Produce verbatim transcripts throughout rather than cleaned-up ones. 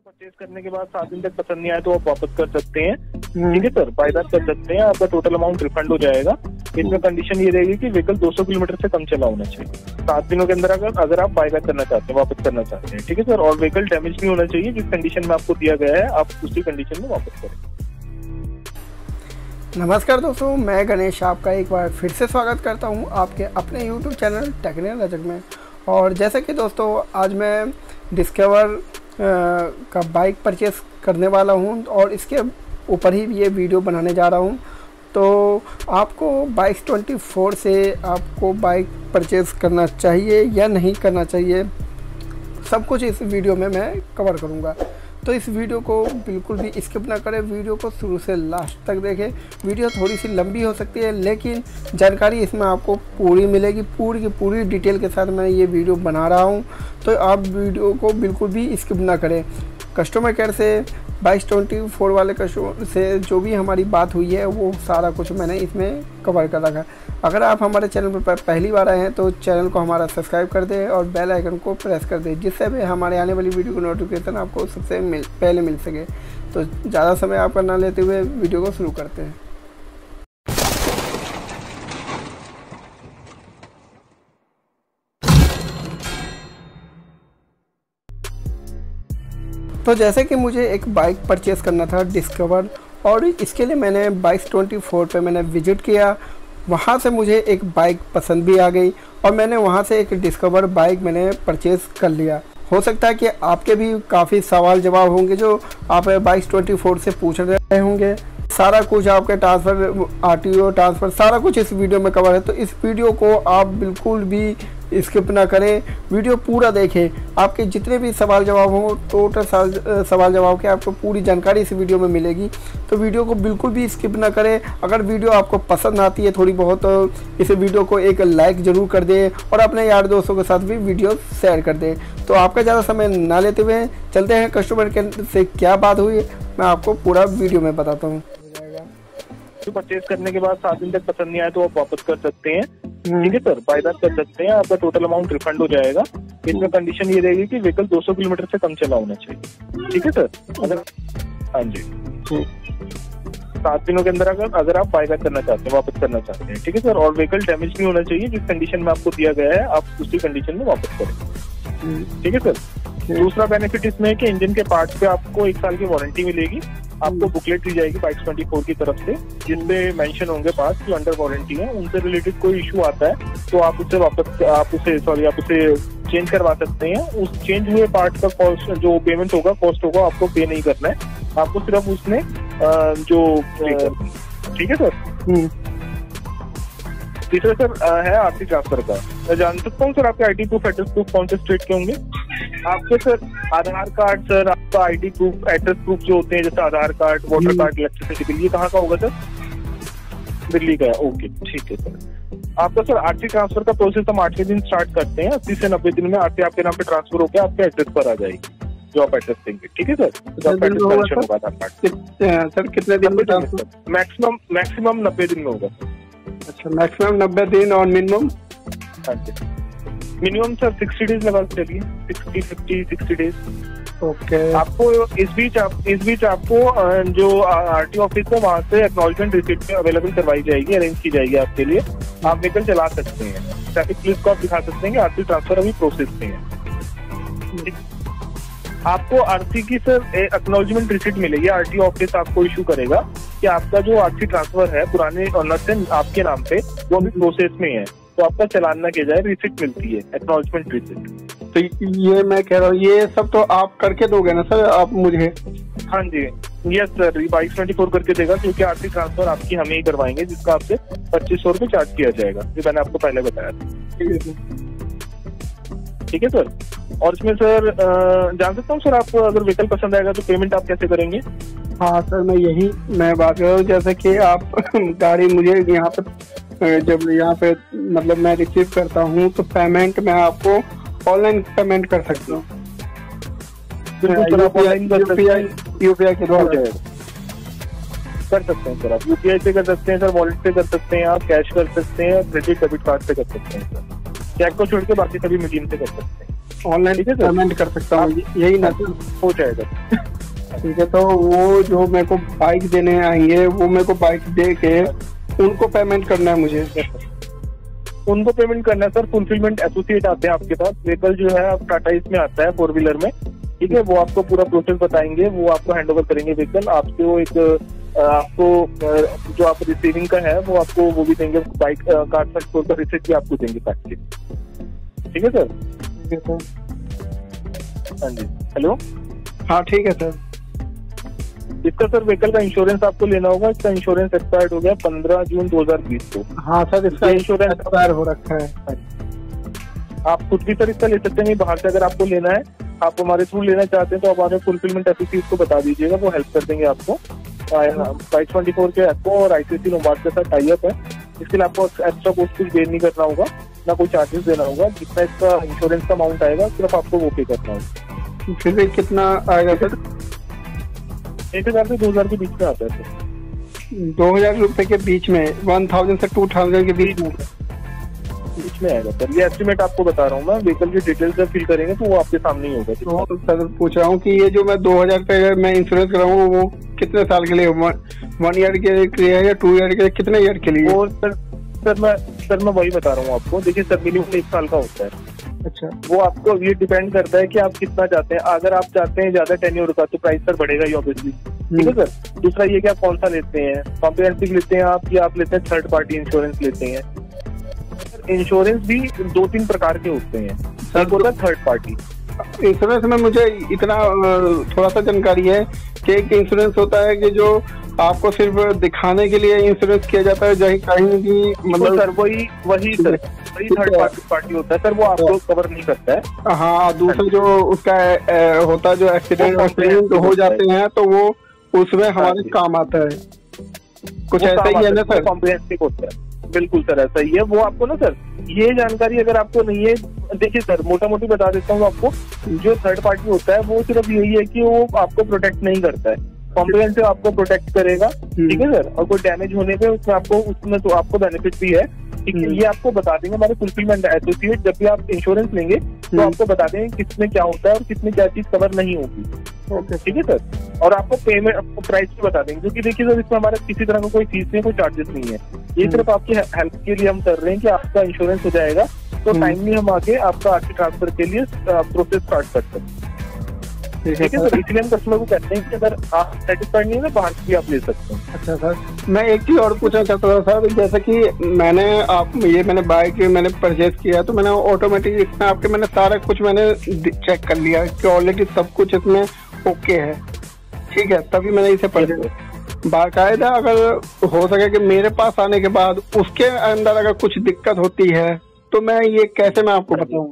Purchase करने के बाद सात दिन तक पसंद नहीं आया तो आप वापस कर सकते हैं। ठीक है सर, बायबैक कर सकते हैं, आपका टोटल अमाउंट रिफंड हो जाएगा। इसमें कंडीशन ये रहेगी कि व्हीकल दो सौ किलोमीटर से कम चला होना चाहिए सात दिनों के अंदर, अगर अगर आप बायबैक करना चाहते हैं, वापस करना चाहते हैं। ठीक है सर, और व्हीकल डैमेज नहीं होना चाहिए, जिस कंडीशन में आपको दिया गया है आप उसी कंडीशन में वापस करें। नमस्कार दोस्तों, मैं गणेश आपका एक बार फिर से स्वागत करता हूं आपके अपने यूट्यूब चैनल टेक्निकल रजक में। और जैसे कि दोस्तों आज मैं डिस्कवर का बाइक परचेस करने वाला हूं और इसके ऊपर ही ये वीडियो बनाने जा रहा हूं। तो आपको बाइक चौबीस से आपको बाइक परचेस करना चाहिए या नहीं करना चाहिए, सब कुछ इस वीडियो में मैं कवर करूँगा। तो इस वीडियो को बिल्कुल भी स्किप ना करें, वीडियो को शुरू से लास्ट तक देखें। वीडियो थोड़ी सी लंबी हो सकती है लेकिन जानकारी इसमें आपको पूरी मिलेगी, पूरी की पूरी डिटेल के साथ मैं ये वीडियो बना रहा हूँ। तो आप वीडियो को बिल्कुल भी स्किप ना करें। कस्टमर केयर से बाइक चौबीस वाले कस्टमर से जो भी हमारी बात हुई है वो सारा कुछ मैंने इसमें कवर कर रखा है। अगर आप हमारे चैनल पर पहली बार आए हैं तो चैनल को हमारा सब्सक्राइब कर दें और बेल आइकन को प्रेस कर दें, जिससे भी हमारे आने वाली वीडियो की नोटिफिकेशन आपको सबसे मिल, पहले मिल सके। तो ज़्यादा समय आपका ना लेते हुए वीडियो को शुरू करते हैं। तो जैसे कि मुझे एक बाइक परचेज़ करना था डिस्कवर, और इसके लिए मैंने बाइक चौबीस पे मैंने विज़िट किया। वहाँ से मुझे एक बाइक पसंद भी आ गई और मैंने वहाँ से एक डिस्कवर बाइक मैंने परचेज़ कर लिया। हो सकता है कि आपके भी काफ़ी सवाल जवाब होंगे जो आप बाइक चौबीस से पूछ रहे होंगे। सारा कुछ आपके ट्रांसफ़र, आरटीओ ट्रांसफ़र, सारा कुछ इस वीडियो में कवर है। तो इस वीडियो को आप बिल्कुल भी स्किप ना करें, वीडियो पूरा देखें। आपके जितने भी सवाल जवाब हों, टोटल सवाल जवाब के आपको पूरी जानकारी इस वीडियो में मिलेगी। तो वीडियो को बिल्कुल भी स्किप ना करें। अगर वीडियो आपको पसंद आती है थोड़ी बहुत तो इस वीडियो को एक लाइक ज़रूर कर दें और अपने यार दोस्तों के साथ भी वीडियो शेयर कर दें। तो आपका ज़्यादा समय ना लेते हुए चलते हैं कस्टमर केयर से क्या बात हुई, मैं आपको पूरा वीडियो में बताता हूँ। परचेज करने के बाद सात दिन तक पसंद नहीं आया तो आप वापस कर सकते हैं। ठीक है सर, बायबैक कर सकते हैं, आपका टोटल अमाउंट रिफंड हो जाएगा। इसमें कंडीशन ये रहेगी कि व्हीकल दो सौ किलोमीटर से कम चला होना चाहिए। ठीक है सर, अगर हाँ जी सात दिनों के अंदर अगर अगर आप बायबैक करना चाहते हैं, वापस करना चाहते हैं। ठीक है सर, और व्हीकल डैमेज नहीं होना चाहिए, जिस कंडीशन में आपको दिया गया है आप उसी कंडीशन में वापस करें। ठीक है सर, दूसरा बेनिफिट इसमें है कि इंजन के पार्ट्स पे आपको एक साल की वारंटी मिलेगी। आपको बुकलेट दी जाएगी बाइक चौबीस की तरफ से, जिसपे मेंशन होंगे पार्ट्स जो अंडर वारंटी है। उनसे रिलेटेड कोई इशू आता है तो आप उसे वापस आप उसे सॉरी आप उसे चेंज करवा सकते हैं। उस चेंज हुए पार्ट का कॉस्ट जो पेमेंट होगा, कॉस्ट होगा, आपको पे नहीं करना है। आपको सिर्फ उसमें जो ठीक है सर। तीसरा सर है आरसी ट्रांसफर का। मैं जान सकता हूँ सर आपके आईडी प्रूफ, एड्रेस प्रूफ कौन से स्टेट के होंगे? आपके सर आधार कार्ड, सर आपका आईडी प्रूफ, एड्रेस प्रूफ जो होते हैं जैसे Aadhaar card, voter card, electricity bill, ये कहाँ का होगा सर? दिल्ली का है। ओके ठीक है सर। आपका सर आरसी ट्रांसफर का प्रोसेस हम आठवें दिन स्टार्ट करते हैं। अस्सी से नब्बे दिन में आरसी आपके नाम पे ट्रांसफर होकर आपके एड्रेस पर आ जाएगी, जो आप एड्रेस देंगे। ठीक है सर, तो आपका एड्रेस मेंशन होगा आधार कार्ड। सर कितने दिन में? मैक्सिमम मैक्सिमम नब्बे दिन में होगा। अच्छा, मैक्सिमम नब्बे दिन और मिनिमम? हाँ जी, मिनिमम सर सिक्सटी डेज लगा के चलिए, sixty fifty sixty days. Okay. आपको इस बीच आप इस बीच आपको जो आरटीओ ऑफिस है वहाँ से एक्नॉलेजमेंट रिसिप्ट अवेलेबल करवाई जाएगी, अरेंज की जाएगी आपके लिए। आप व्हीकल चला सकते हैं, ट्रैफिक पुलिस को आप दिखा सकते हैं कि आरसी ट्रांसफर अभी प्रोसेस में है। आपको आरसी की सर एक्नॉलेजमेंट रिसिप्ट मिलेगी, आरटीओ ऑफिस आपको इशू करेगा कि आपका जो आरसी ट्रांसफर है पुराने ऑनर से आपके नाम पे वो भी प्रोसेस में है, तो आपका चालान ना किया जाए, रिसिप्ट मिलती है, एक्नॉलेजमेंट रिसिप्ट। तो ये मैं कह रहा हूँ ये सब तो आप करके दोगे ना सर आप मुझे? हाँ जी यस सर, बाइक चौबीस करके देगा क्योंकि आरसी ट्रांसफर आपकी हमें ही करवाएंगे, जिसका आपसे पच्चीस सौ रुपये चार्ज किया जाएगा, जो मैंने आपको पहले बताया था। ठीक है सर। ठीक है सर, और इसमें सर जान सकता हूँ सर आप अगर व्हीकल पसंद आएगा तो पेमेंट आप कैसे करेंगे? हाँ सर, मैं यही मैं बात कर रहा हूँ, जैसे कि आप गाड़ी मुझे यहाँ पे जब यहाँ पे मतलब मैं रिसीव करता हूँ तो पेमेंट मैं आपको ऑनलाइन पेमेंट कर सकता हूँ। यूपीआई के द्वारा कर सकते हैं सर, आप यूपीआई से कर सकते हैं सर, वॉलेट से कर सकते हैं, आप कैश कर सकते हैं, क्रेडिट डेबिट कार्ड से कर सकते हैं सर। चेक को छोड़ के बाकी सभी मीडियम से कर सकते हैं। ऑनलाइन पेमेंट कर सकता हूँ, यही ना सर? हो जाएगा। ठीक है, तो वो जो मेरे को बाइक देने आएंगे वो मेरे को बाइक दे के उनको पेमेंट करना है मुझे? उनको पेमेंट करना है सर। फुलफिलमेंट एसोसिएट आते हैं आपके पास, व्हीकल जो है आप टाटा इसमें आता है फोर व्हीलर में, ठीक है। वो आपको पूरा प्रोसेस बताएंगे, वो आपको हैंड ओवर करेंगे व्हीकल। आपसे वो एक आपको जो आप रिसीविंग का है वो आपको वो भी देंगे, बाइक कार्ड का स्टोर का रिसिप्ट भी आपको देंगे काट के। ठीक है सर? ठीक है सर। हाँ जी, हेलो। हाँ ठीक है सर। इसका सर व्हीकल का इंश्योरेंस आपको लेना होगा। इसका इंश्योरेंस एक्सपायर्ड हो गया पंद्रह जून दो हजार बीस को। हाँ सर, इसका इंश्योरेंस एक्सपायर हो रखा है। आप खुद भी सर इसका ले सकते हैं, बाहर से अगर आपको लेना है, आप हमारे थ्रू लेना चाहते हैं तो आप हमारे फुलफिलमेंट एसोसिएट को बता दीजिएगा, वो हेल्प कर देंगे आपको। बाइक ट्वेंटी फोर के आपको और आईसीसी लोम्बार्ड के साथ टाई अप है। इसके लिए आपको एक्स्ट्रा कॉस्ट कुछ पे नहीं करना होगा, ना कोई चार्जेस देना होगा। जितना इसका इंश्योरेंस का अमाउंट आएगा सिर्फ आपको वो पे करना होगा। फिर भी कितना आएगा सर? एक हजार से दो हजार के बीच में आता है सर। दो हजार रुपए के बीच में, वन थाउजेंड से टू थाउजेंड के बीच में बीच में आएगा सर। ये एस्टिमेट आपको बता रहा हूँ मैं, व्हीकल की डिटेल्स जब फिल करेंगे तो वो आपके सामने ही होगा। तो सर पूछ रहा हूँ कि ये जो मैं दो हजार पे मैं इंश्योरेंस कराऊँ वो कितने साल के लिए? वन ईयर के लिए या टू ईयर के, कितने ईयर के लिए? और सर सर मैं सर मैं वही बता रहा हूँ आपको। देखिए सर, मिनिमम एक साल का होता है। अच्छा, वो आपको ये डिपेंड करता है कि आप कितना चाहते हैं। अगर आप चाहते हैं ज्यादा टेन्योर का तो प्राइस सर बढ़ेगा ही ऑब्वियसली। ठीक है सर। दूसरा ये कि आप कौन सा लेते हैं, कॉम्प्रिहेंसिव लेते हैं आप या आप लेते हैं थर्ड पार्टी इंश्योरेंस लेते हैं। इंश्योरेंस भी दो तीन प्रकार के होते हैं। एक होता है थर्ड पार्टी इंश्योरेंस में। मुझे इतना थोड़ा सा जानकारी है कि एक इंश्योरेंस होता है कि जो आपको सिर्फ दिखाने के लिए इंश्योरेंस किया जाता है, जहाँ कहीं भी मतलब सर वही वही सर वही थर्ड पार्टी पार्टी होता है सर, वो आपको कवर नहीं करता है। हाँ, दूसरा जो उसका होता है जो एक्सीडेंट एक्सीडेंट हो जाते हैं तो वो उसमें हमारे काम आता है। कुछ ऐसा ही है ना सर? कॉम्प्रिहेंसिव होता है, बिल्कुल सर ऐसा ही है। वो आपको ना सर ये जानकारी अगर आपको नहीं है, देखिए सर मोटा मोटी बता देता हूँ आपको। जो थर्ड पार्टी होता है वो सिर्फ यही है कि वो आपको प्रोटेक्ट नहीं करता है। कॉम्प्रिहेंसिव आपको प्रोटेक्ट करेगा, ठीक है सर। और कोई डैमेज होने पे उसमें आपको उसमें तो आपको बेनिफिट भी है, ठीक है। ये आपको बता देंगे हमारे फुलफिलमेंट एसोसिएट। जब भी आप इंश्योरेंस लेंगे तो आपको बता देंगे किसमें क्या होता है और किसमें क्या चीज कवर नहीं होगी। ठीक है सर। और आपको पेमेंट आपको प्राइस भी बता देंगे, क्योंकि देखिए सर इसमें हमारा किसी तरह का कोई फीस नहीं, कोई चार्जेस नहीं है। ये सिर्फ आपकी हेल्प के लिए हम कर रहे हैं कि आपका इंश्योरेंस हो जाएगा तो टाइमली हम आके आपका आरसी ट्रांसफर के लिए प्रोसेस स्टार्ट कर सकते हैं। ठीक है सर। इसलिए हम कस्टमर को कहते हैं कि अगर आप सेटिस्फाइड नहीं है तो बाहर से भी आप ले सकते हैं। अच्छा सर, मैं एक चीज और पूछना चाहता था सर। जैसे कि मैंने आप ये मैंने बाइक मैंने परचेज किया तो मैंने ऑटोमेटिक इसमें आपके मैंने सारा कुछ मैंने चेक कर लिया कि ऑलरेडी सब कुछ इसमें ओके है, ठीक है। तभी मैंने इसे परचेज। बाकायदा अगर हो सके कि मेरे पास आने के बाद उसके अंदर अगर कुछ दिक्कत होती है तो मैं ये कैसे मैं आपको बताऊं?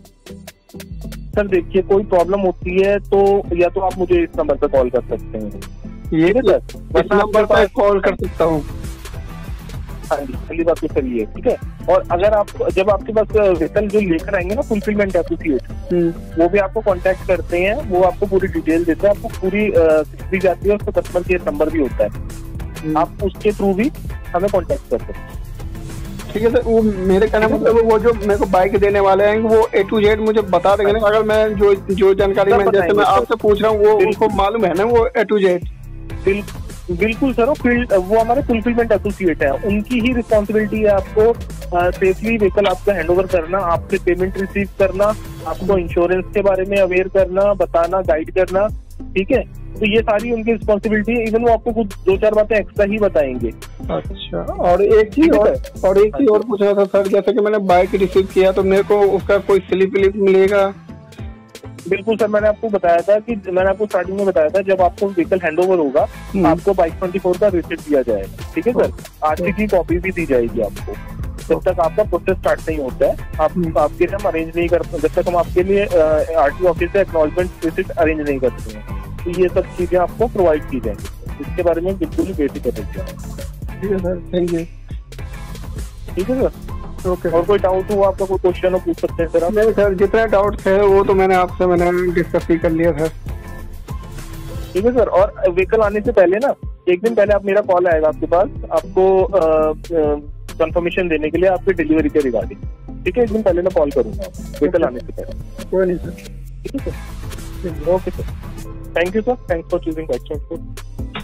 सर देखिए, कोई प्रॉब्लम होती है तो या तो आप मुझे इस नंबर पे कॉल कर सकते हैं। ये सर इस नंबर पे कॉल कर सकता हूँ? हाँ जी, पहली बात तो सर ये, ठीक है। और अगर आप जब आपके पास व्हीकल जो लेकर आएंगे ना फुलफिलमेंट एसोसिएट, वो भी आपको कांटेक्ट करते हैं, वो आपको पूरी डिटेल देते हैं, आपको पूरी दी जाती है, उसका कस्टमर केयर नंबर भी होता है, आप उसके थ्रू भी हमें कांटेक्ट कर सकते हैं। ठीक है सर। वो मेरे कहने मतलब वो जो मेरे को बाइक देने वाले हैं वो ए टू जेड मुझे बता देंगे ना? अगर मैं जो जो जानकारी मैं जैसे मैं आपसे पूछ रहा हूँ वो उनको मालूम है ना वो ए टू जेड? बिल्कुल सर। फील्ड वो हमारे फुलफिलमेंट एसोसिएट है, उनकी ही रिस्पॉन्सिबिलिटी है आपको सेफली व्हीकल आपका हैंड ओवर करना, आपसे पेमेंट रिसीव करना, आपको इंश्योरेंस के बारे में अवेयर करना, बताना, गाइड करना, ठीक है। तो ये सारी उनकी रिस्पॉन्सिबिलिटी है। इवन वो आपको कुछ दो चार बातें एक्स्ट्रा ही बताएंगे। अच्छा, और एक चीज और और एक चीज और पूछना था सर। जैसे कि मैंने बाइक रिसीव किया तो मेरे को उसका कोई स्लिप विलिप मिलेगा? बिल्कुल सर, मैंने आपको बताया था कि मैंने आपको स्टार्टिंग में बताया था जब आपको व्हीकल हैंडओवर होगा आपको बाइक ट्वेंटी फोर का रिसिप्ट दिया जाएगा, ठीक है सर। आरसी की कॉपी भी दी जाएगी आपको। जब तक आपका प्रोसेस स्टार्ट नहीं होता है आप आपके लिए हम अरेंज नहीं करते, जब तक हम आपके लिए आरटीओ ऑफिस से एक्नॉलेजमेंट रिसिप्ट अरेंज नहीं करते हैं, तो ये सब चीजें आपको प्रोवाइड की जाएंगी। इसके बारे में बिल्कुल ही बेसिक रहिए। ठीक है सर, थैंक यू। ठीक है सर, ओके। और कोई डाउट हो आपका, कोई क्वेश्चन हो पूछ सकते हैं सर आप? नहीं सर, जितने डाउट्स है वो तो मैंने आपसे मैंने डिस्कस ही कर लिया सर। ठीक है सर। और व्हीकल आने से पहले ना एक दिन पहले आप मेरा कॉल आएगा आपके पास, आपको कंफर्मेशन देने के लिए आपकी डिलीवरी के रिगार्डिंग, ठीक है, एक दिन पहले मैं कॉल करूंगा व्हीकल आने से पहले। कोई नहीं सर। ठीक है sir, okay sir, thank you sir, thanks for choosing bike transport.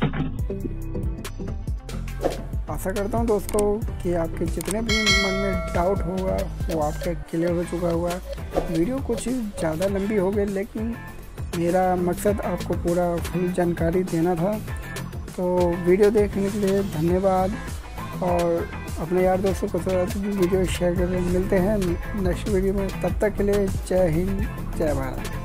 आशा करता हूँ दोस्तों कि आपके जितने भी मन में डाउट होगा वो आपका क्लियर हो चुका होगा। वीडियो कुछ ज़्यादा लंबी हो गई, लेकिन मेरा मकसद आपको पूरा फुल जानकारी देना था। तो वीडियो देखने के लिए धन्यवाद, और अपने यार दोस्तों को साथ वीडियो शेयर करें। मिलते हैं नेक्स्ट वीडियो में, तब तक के लिए जय हिंद, जय भारत।